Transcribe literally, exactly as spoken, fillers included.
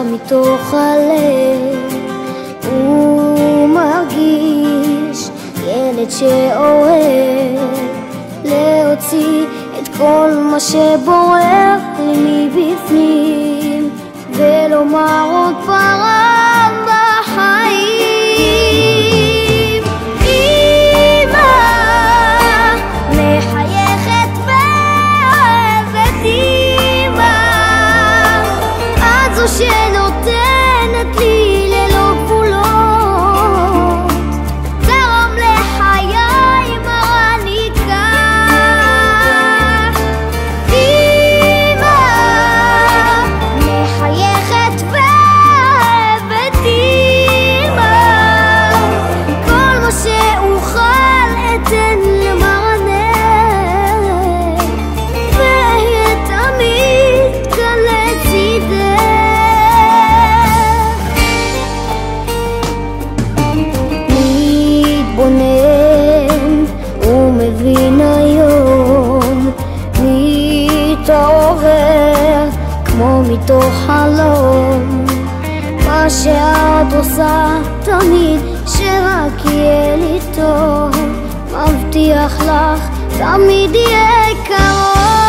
מתוך הלב הוא מרגיש ילד שאוהב להוציא את כל מה שבורר לי מבפנים ולומר עוד פעם בחיים אמא מחייכת ואוהבת אמא את זו שנותנת לי ללא גבולות תרום לחיי מעניקה אמא מחייכת ואוהבת אמא כל מה שאוכל אתן למענך ואהיה תמיד כאן לצידך מתבונן ומבין היום מתעורר כמו מתוך חלום מה שאת עושה תמיד שרק יהיה לי טוב מבטיח לך תמיד יהיה קרוב